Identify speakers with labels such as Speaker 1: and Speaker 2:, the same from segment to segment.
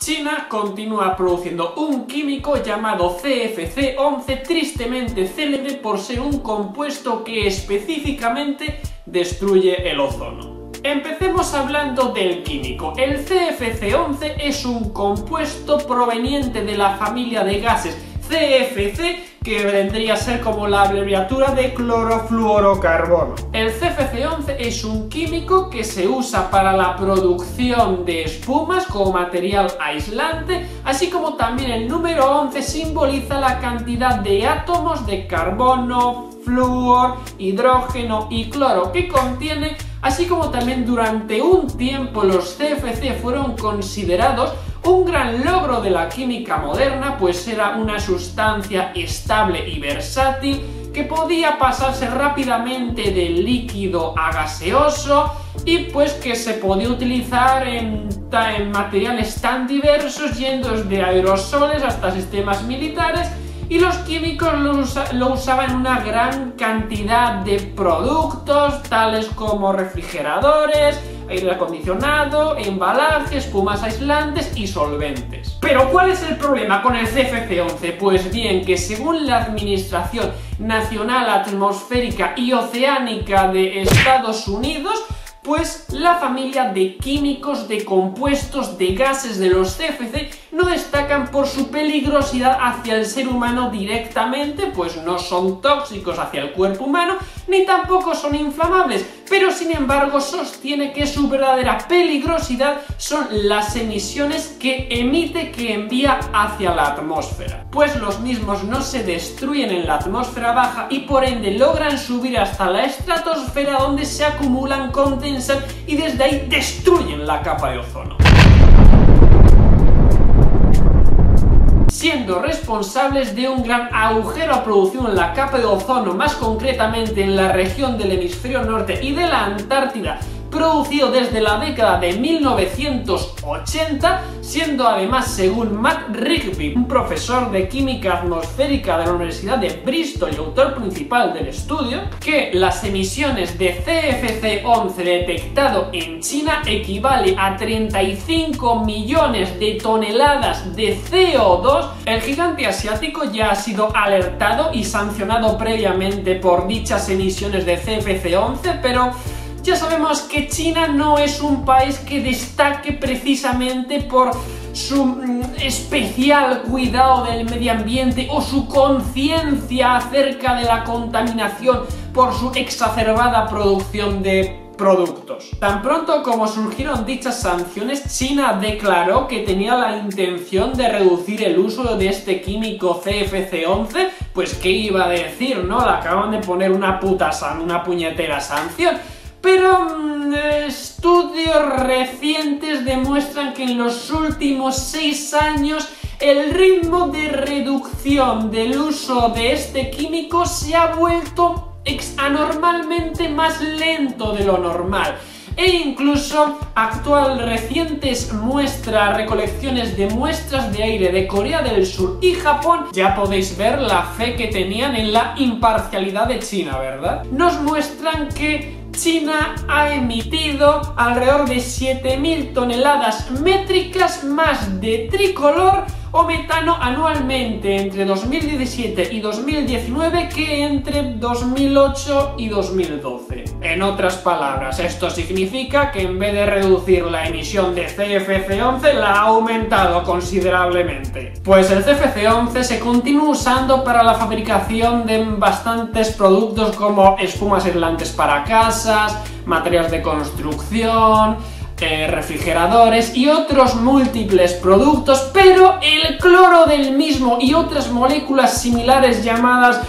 Speaker 1: China continúa produciendo un químico llamado CFC-11, tristemente célebre por ser un compuesto que específicamente destruye el ozono. Empecemos hablando del químico. El CFC-11 es un compuesto proveniente de la familia de gases CFC, que vendría a ser como la abreviatura de clorofluorocarbono. El CFC-11 es un químico que se usa para la producción de espumas como material aislante, así como también el número 11 simboliza la cantidad de átomos de carbono, flúor, hidrógeno y cloro que contiene, así como también durante un tiempo los CFC fueron considerados un gran logro de la química moderna, pues era una sustancia estable y versátil que podía pasarse rápidamente de líquido a gaseoso y pues que se podía utilizar en materiales tan diversos, yendo desde aerosoles hasta sistemas militares, y los químicos lo usaban en una gran cantidad de productos, tales como refrigeradores, aire acondicionado, embalajes, espumas aislantes y solventes. Pero ¿cuál es el problema con el CFC-11? Pues bien, que según la Administración Nacional Atmosférica y Oceánica de Estados Unidos, pues la familia de químicos, de compuestos, de gases de los CFC no destacan por su peligrosidad hacia el ser humano directamente, pues no son tóxicos hacia el cuerpo humano, ni tampoco son inflamables, pero sin embargo sostiene que su verdadera peligrosidad son las emisiones que emite, que envía hacia la atmósfera. Pues los mismos no se destruyen en la atmósfera baja y por ende logran subir hasta la estratosfera, donde se acumulan, condensan y desde ahí destruyen la capa de ozono, siendo responsables de un gran agujero a producción en la capa de ozono, más concretamente en la región del hemisferio norte y de la Antártida, producido desde la década de 1980, siendo además, según Matt Rigby, un profesor de química atmosférica de la Universidad de Bristol y autor principal del estudio, que las emisiones de CFC-11 detectado en China equivale a 35 millones de toneladas de CO2. El gigante asiático ya ha sido alertado y sancionado previamente por dichas emisiones de CFC-11, pero ya sabemos que China no es un país que destaque precisamente por su especial cuidado del medio ambiente o su conciencia acerca de la contaminación por su exacerbada producción de productos. Tan pronto como surgieron dichas sanciones, China declaró que tenía la intención de reducir el uso de este químico CFC-11, pues qué iba a decir, ¿no? Le acaban de poner una puñetera sanción. Pero estudios recientes demuestran que en los últimos 6 años el ritmo de reducción del uso de este químico se ha vuelto anormalmente más lento de lo normal. E incluso recientes recolecciones de muestras de aire de Corea del Sur y Japón, ya podéis ver la fe que tenían en la imparcialidad de China, ¿verdad? Nos muestran que China ha emitido alrededor de 7.000 toneladas métricas más de tricolor o metano anualmente entre 2017 y 2019 que entre 2008 y 2012. En otras palabras, esto significa que en vez de reducir la emisión de CFC-11 la ha aumentado considerablemente. Pues el CFC-11 se continúa usando para la fabricación de bastantes productos como espumas aislantes para casas, materiales de construcción, refrigeradores y otros múltiples productos, pero el cloro del mismo y otras moléculas similares llamadas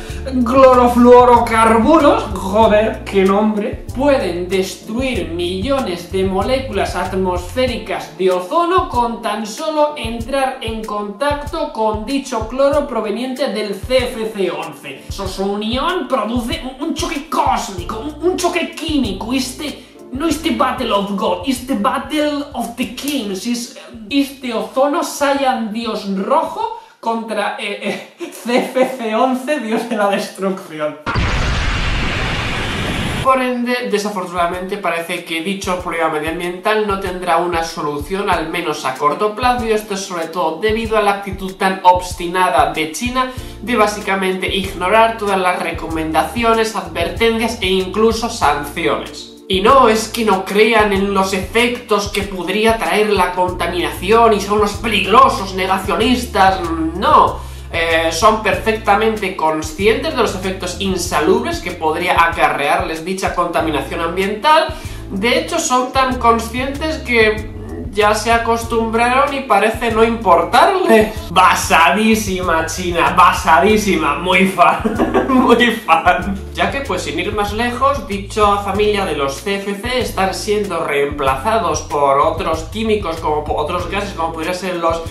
Speaker 1: clorofluorocarburos, joder, qué nombre, pueden destruir millones de moléculas atmosféricas de ozono con tan solo entrar en contacto con dicho cloro proveniente del CFC-11. Su unión produce un choque cósmico, un choque químico. No es the Battle of God, es the Battle of the Kings. Este ozono Saiyan Dios rojo contra CFC-11, Dios de la destrucción. Por ende, desafortunadamente parece que dicho problema medioambiental no tendrá una solución, al menos a corto plazo, y esto es sobre todo debido a la actitud tan obstinada de China de básicamente ignorar todas las recomendaciones, advertencias e incluso sanciones. Y no es que no crean en los efectos que podría traer la contaminación y son los peligrosos negacionistas, no. Son perfectamente conscientes de los efectos insalubres que podría acarrearles dicha contaminación ambiental. De hecho, son tan conscientes que ya se acostumbraron y parece no importarle. Basadísima China, basadísima, muy fan, muy fan. Ya que pues sin ir más lejos, dicha familia de los CFC están siendo reemplazados por otros químicos, como otros gases, como podrían ser los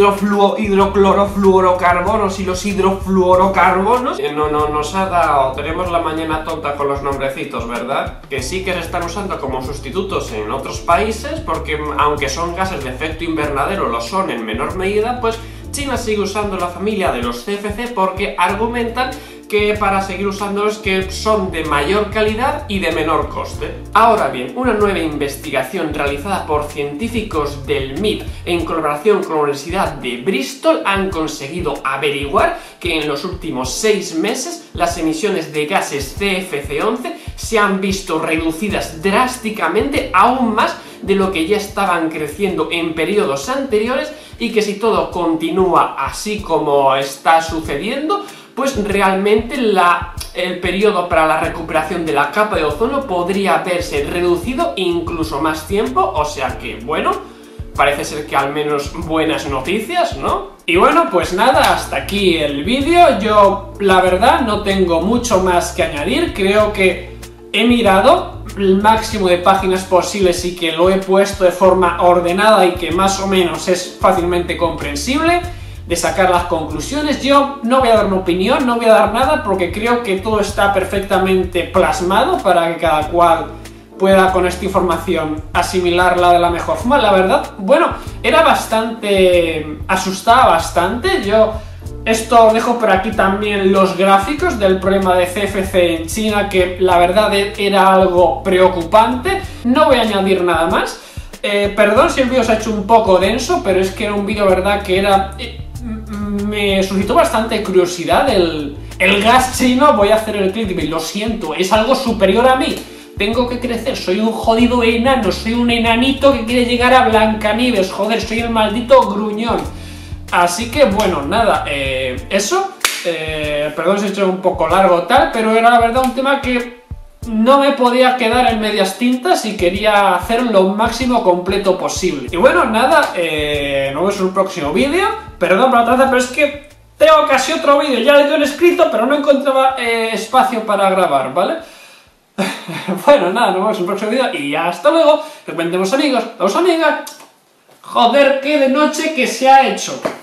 Speaker 1: hidroclorofluorocarbonos y los hidrofluorocarbonos. No nos ha dado, tenemos la mañana tonta con los nombrecitos, ¿verdad? Que sí que se están usando como sustitutos en otros países, porque aunque son gases de efecto invernadero, lo son en menor medida, pues China sigue usando la familia de los CFC porque argumentan que para seguir usándolos que son de mayor calidad y de menor coste. Ahora bien, una nueva investigación realizada por científicos del MIT en colaboración con la Universidad de Bristol han conseguido averiguar que en los últimos 6 meses las emisiones de gases CFC-11 se han visto reducidas drásticamente, aún más de lo que ya estaban creciendo en periodos anteriores, y que si todo continúa así como está sucediendo, pues realmente el periodo para la recuperación de la capa de ozono podría verse reducido incluso más tiempo, o sea que, bueno, parece ser que al menos buenas noticias, ¿no? Y bueno, pues nada, hasta aquí el vídeo. Yo, la verdad, no tengo mucho más que añadir. Creo que he mirado el máximo de páginas posibles y que lo he puesto de forma ordenada y que más o menos es fácilmente comprensible de sacar las conclusiones. Yo no voy a dar una opinión, no voy a dar nada, porque creo que todo está perfectamente plasmado para que cada cual pueda con esta información asimilarla de la mejor forma. La verdad, bueno, era bastante... asustaba bastante. Yo esto dejo por aquí también los gráficos del problema de CFC en China, que la verdad era algo preocupante. No voy a añadir nada más. Perdón si el vídeo se ha hecho un poco denso, pero es que era un vídeo, verdad, que era... me suscitó bastante curiosidad el gas chino. Voy a hacer el clickbait, lo siento, es algo superior a mí. Tengo que crecer, soy un jodido enano, soy un enanito que quiere llegar a Blancanieves, joder, soy el maldito gruñón. Así que bueno, nada, eso, perdón si he hecho un poco largo tal, pero era la verdad un tema que no me podía quedar en medias tintas y quería hacer lo máximo completo posible. Y bueno, nada, nos vemos en un próximo vídeo. Perdón por la traza, pero es que tengo casi otro vídeo, ya le doy el escrito, pero no encontraba espacio para grabar, ¿vale? Bueno, nada, nos vemos en un próximo vídeo y hasta luego. Recomendemos amigos, a los amigas. Joder, qué de noche que se ha hecho.